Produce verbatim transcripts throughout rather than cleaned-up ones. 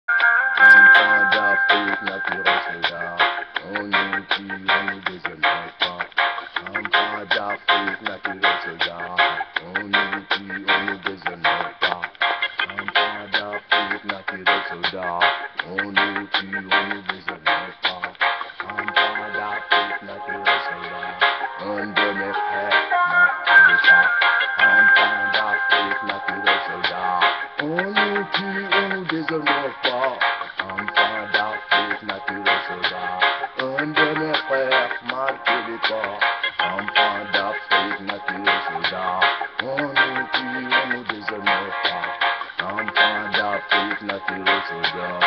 Enfant d'Afrique naturel soldat, on nous tue, on nous déshonore pas. Enfant d'Afrique naturel soldat, on nous tue, on nous déshonore pas. Enfant d'Afrique naturel soldat, on nous tue, on nous déshonore pas. Enfant d'Afrique naturel soldat, un de mes frères m'a fait ça. Enfant d'Afrique naturel soldat, on nous tue, on nous déshonore pas. Enfant d'Afrique naturel soldat, un de mes frères marqué les pas. Enfant d'Afrique naturel soldat, on nous tue, on nous déshonore pas. Enfant d'Afrique naturel soldat,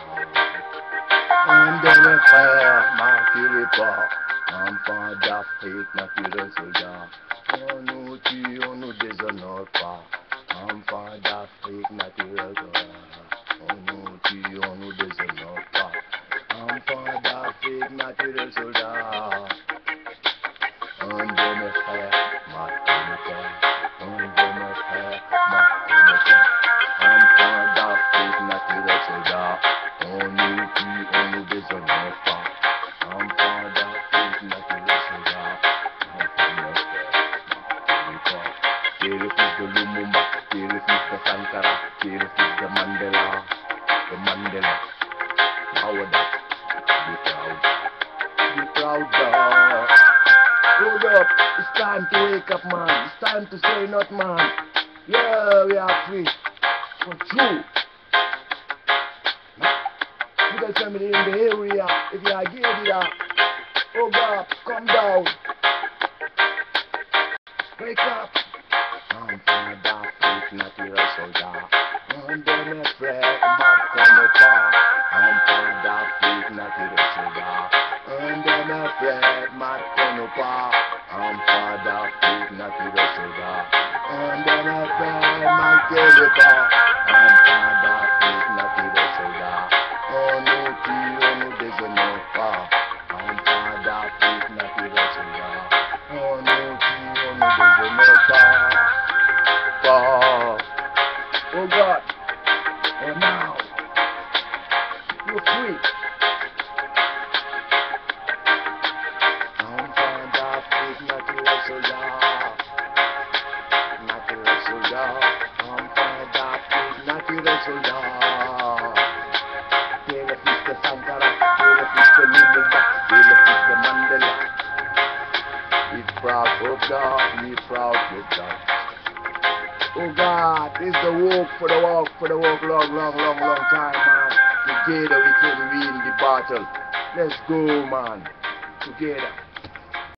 un de mes frères marqué les pas. Enfant d'Afrique naturel soldat, on nous tue, on nous déshonore pas. Enfant d'Afrique naturel soldat, on nous tue, on nous déshonore pas. Enfant d'Afrique naturel soldat, un de mes frères m'a commetté, un de mes frères m'a commetté. Enfant d'Afrique naturel soldat, on nous tue, on nous déshonore pas. Enfant d'Afrique naturel soldat, un de mes frères m'a commetté. T'es le fils de Lumumba, t'es le fils de Sankara, t'es le fils de Mandela, de Mandela. Howard, be proud, be proud, dog. Hold up, it's time to wake up, man. It's time to say not, man. Yeah, we are free, for true. You got somebody in the area, if you are gay, there. Oh God, come down. Wake up. Enfant d'Afrique naturel soldat, un de mes frères m'a connu pas. Enfant d'Afrique naturel soldat, un de mes frères m'a connu pas. Enfant d'Afrique naturel soldat, un de mes frères m'a connu pas. Enfant d'Afrique naturel soldat, on nous tue, on nous déshonore pas. Enfant d'Afrique naturel soldat, on nous tue, on nous déshonore pas. Oh, oh God, oh now, you're free. Enfant d'Afrique naturel soldat, naturel soldat. Enfant d'Afrique naturel soldat. T'es le fils de Sankara, t'es le fils de Lumumba, t'es le fils de Mandela. Be proud, oh God, be proud, oh God. Oh God, this is the walk for the walk for the walk long, long, long, long time, man. Together we can win the battle. Let's go, man. Together.